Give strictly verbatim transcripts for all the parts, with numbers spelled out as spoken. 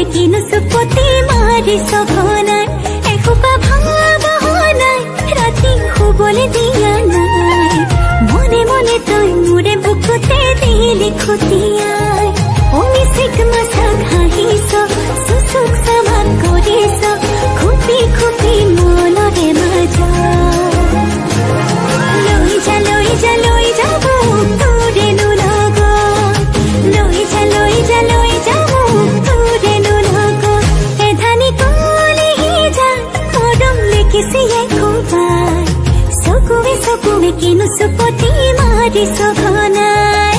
কিনো সুপতি মাৰি সঘনাই এসোপা ভাবনাই ৰাতি শুবলৈ দিয়া নাই মনে মনে তই মোৰে বুকুতে দিলি খুটিয়াই অমিছিক মাছা ঘাঁহিছ চুচুক চামাক কৰিছ খুপি খুপি মনৰে মাজা লৈ যা লৈ যা লৈ যাব তোৰেনো লগত লৈ যা লৈ যা লৈ যাব তোৰেনো লগত এধানি কলিজা মৰম লিখিছে খুবাই চকুৱে চকুৱে কিনো চুপতি মাৰি সঘনাই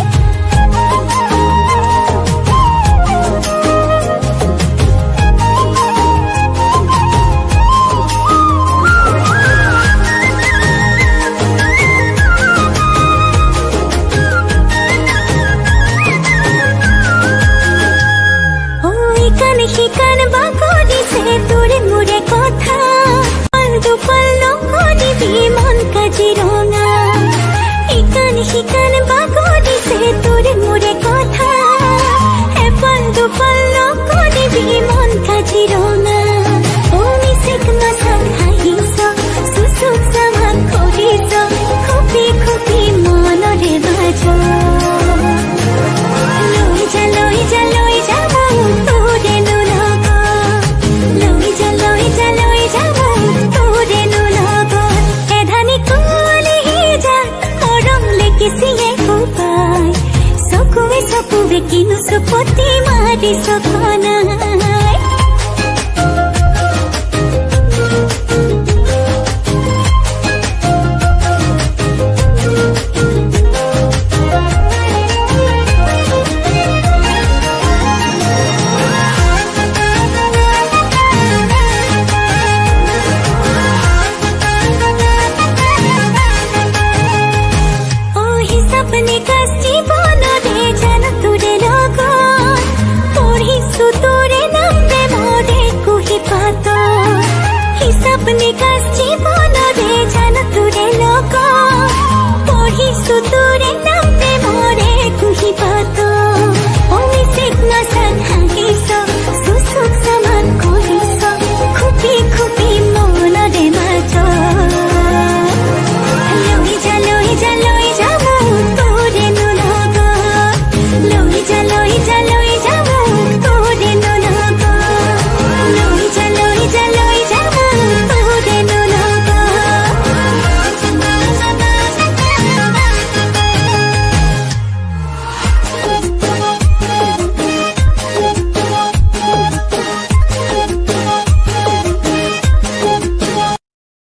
শিকান বাকৰিছে তোৰে মোৰে কথা দুফল নকৰিবি মন কাজিৰঙা ইকান শিকান বাকৰিছে তোৰে মোৰে কথা এফল দুফল নকৰিবি মন কাজিৰঙা অমিছিক মাছা ঘাঁহিছ চুচুক চামাক কৰিছ খুপি খুপি মনৰে বাজা লৈ যা লৈ যা লৈ যাব চকুৱে চকুৱে কিনো চুপতি মাৰি সঘনাই अपने कष्टी बोलरे जान तुरे लोको पढ़ी सुतुरे नाम पे मोरे कुही बात